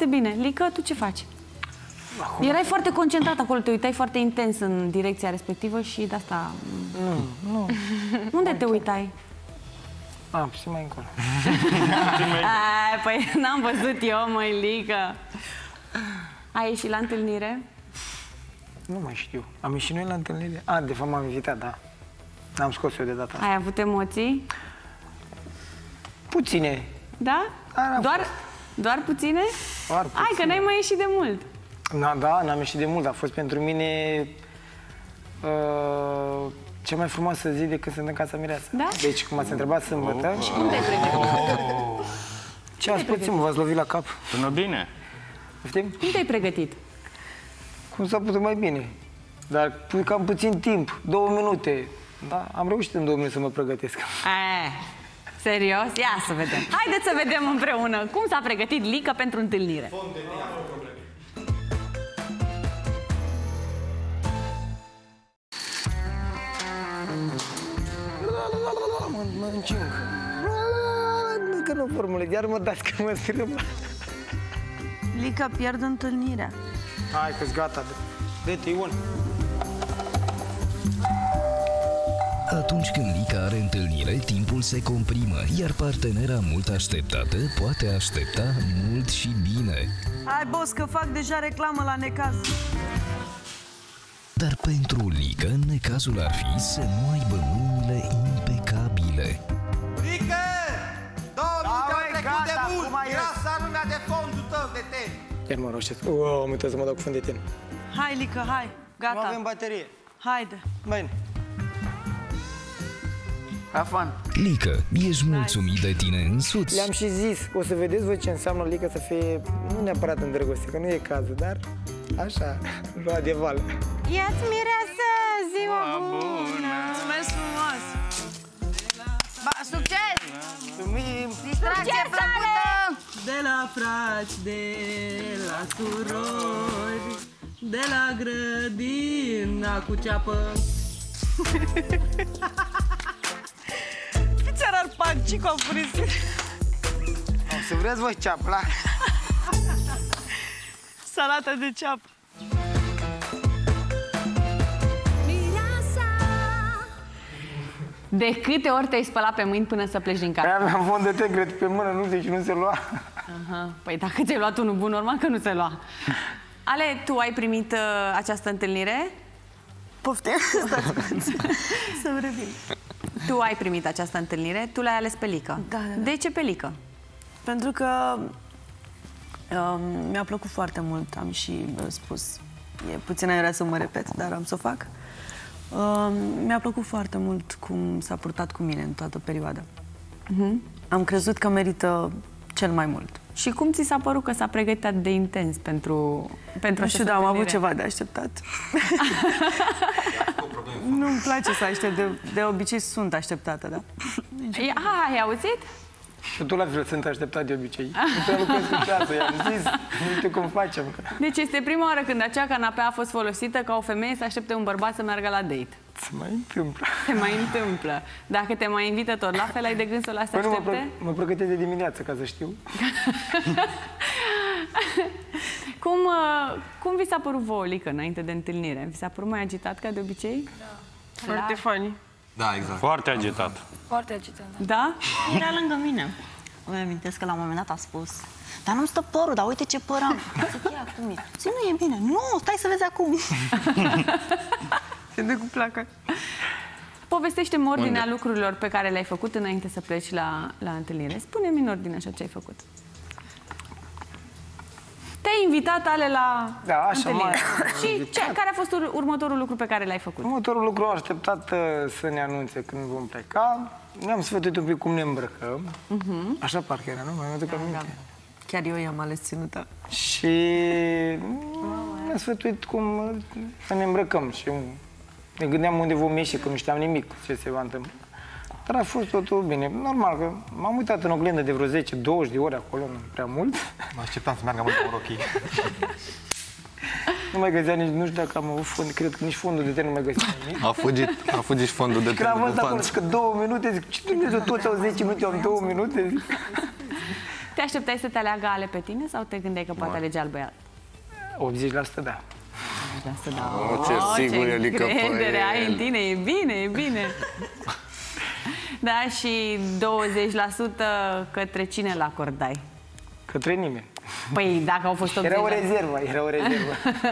Foarte bine. Lică, tu ce faci? Erai foarte concentrat acolo, te uitai foarte intens în direcția respectivă și de asta... Nu. Unde te uitai? Puțin mai încolo. Păi n-am văzut eu, măi, Lică. Ai ieșit la întâlnire? Nu mai știu. Am ieșit noi la întâlnire? De fapt m-am invitat, da. N-am scos eu de data asta. Ai avut emoții? Puține. Da? Doar puține? Doar puține. Hai, că n-ai mai ieșit de mult. Da, n-am ieșit de mult, a fost pentru mine cea mai frumoasă zi de când sunt în casa mireasă. Da? Deci, cum ați întrebat sâmbătă... Și cum te-ai pregătit? Ce ați pățit, mă? V-ați lovit la cap? Până bine. Știm? Cum te-ai pregătit? Cum s-a putut mai bine. Dar cam puțin timp, 2 minute. Da, am reușit în 2 minute să mă pregătesc. Serios? Ia să vedem. Haideți să vedem împreună cum s-a pregătit Lică pentru întâlnire. Mă încing. Că nu formule, iar mă dați că mă strâmb. Lică, pierd întâlnirea. Hai că-s gata. Dă-te, Ion. Atunci când Lica are întâlnire, timpul se comprimă, iar partenera mult așteptată poate aștepta mult și bine. Hai, boss, că fac deja reclamă la necaz. Dar pentru Lica, necazul ar fi să nu aibă mâinile impecabile. Lică! 2 minute au trecut de mult! Era saruna de fondul tău de ten! Iar mă roșesc. Am uitat să mă dau cu fund de ten. Hai, Lică, hai. Gata. Nu avem baterie. Haide. Bine. Have fun. Lica, ești mulțumit de tine însuți? Le-am și zis, o să vedeți voi ce înseamnă Lica să fie, nu neapărat în dragoste, că nu e cazul, dar așa, lua de val. Ia-ți mireasă, ziua bună! Mulțumesc frumos! Succes! Mulțumim! Distracție plăcută! De la frați, de la surori, de la grădina cu ceapă. Ce-ar arpancic au frisit? O să vreți voi ceapla? Salata de ceapă. De câte ori te-ai spălat pe mâini până să pleci din casă? Aveam fond de ten, cred, pe mână, nu zici, nu se lua. Păi dacă ți-ai luat unul bun, normal că nu se lua. Ale, tu ai primit această întâlnire? Poftim? Să revin. Tu ai primit această întâlnire, tu l-ai ales pe Lică. Da. De ce pe Lică? Pentru că mi-a plăcut foarte mult, am și spus. E puțin aiurea să mă repet, dar am să o fac. Mi-a plăcut foarte mult cum s-a purtat cu mine în toată perioada. Am crezut că merită cel mai mult. Și cum ți s-a părut că s-a pregătit atât de intens pentru Nu știu, dar am avut ceva de așteptat. Nu-mi place să aștept, de obicei sunt așteptată, da? Ai auzit? Și tu la fel sunt așteptat de obicei. Nu prea lucrez cu ceasul, i-am zis, nu știu cum facem. Deci este prima oară când acea canapea a fost folosită ca o femeie să aștepte un bărbat să meargă la date. Se mai întâmplă. Se mai întâmplă. Dacă te mai invită tot la fel, ai de gând să o lasi aștepte? Mă pregătesc de dimineață, ca să știu. Cum vi s-a părut vouă, Lică, înainte de întâlnire? Vi s-a părut mai agitat ca de obicei? Da. Foarte funny. Da, exact. Foarte agitat. Foarte agitat. Da? Era lângă mine. Îmi amintesc că la un moment dat a spus: dar nu-mi stă părul, dar uite ce păr am. Zic, ia, cum e? Zic, nu e bine. Nu, stai să vezi acum. Se dă cu placa. Povestește-mi ordinea lucrurilor pe care le-ai făcut înainte să pleci la întâlnire. Spune-mi în ordine așa ce ai făcut. Te-ai invitat, Ale, la întâlnire. Și care a fost următorul lucru pe care l-ai făcut? Următorul lucru, am așteptat să ne anunțe când vom pleca. Ne-am sfătuit un pic cum ne îmbrăcăm. Așa parcă era, nu? Mai mă duc aminte. Chiar eu i-am ales ținuta. Și ne-am sfătuit cum să ne îmbrăcăm. Și ne gândeam unde vom ieși, că nu știam nimic ce se va întâmpla. Dar a fost totul bine. Normal că m-am uitat în oglindă de vreo 10-20 de ori acolo, nu prea mult. Mă așteptam să meargă mult cu rochii. Nu mai găsea nici, nu știu dacă am avut fond, cred că nici fondul de ten nu mai găsea nimic. A fugit și fondul de ten. Când am văzut acolo și că 2 minute, zic, ce Dumnezeu, toți au 10 minute, eu am 2 minute, zic. Te așteptai să te aleagă Ale pe tine sau te gândeai că poate alege alt băiat? 80% da. Ce sigur e Lică pe încredere ai în tine, e bine, e bine. Da, și 20% către cine l-acordai? Către nimeni. Păi, dacă au fost 80%... Era o rezervă, era o rezervă.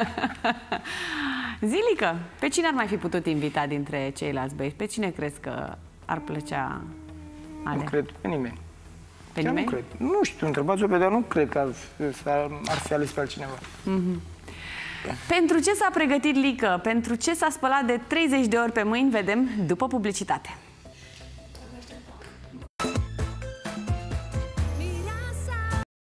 Zilică, pe cine ar mai fi putut invita dintre ceilalți băieți? Pe cine crezi că ar plăcea Ale? Nu cred pe nimeni. Pe Chiar nimeni? nu cred. Nu știu, întrebați-o pe, dar nu cred că ar fi ales pe altcineva. Pentru ce s-a pregătit Lică? Pentru ce s-a spălat de 30 de ori pe mâini? Vedem după publicitate.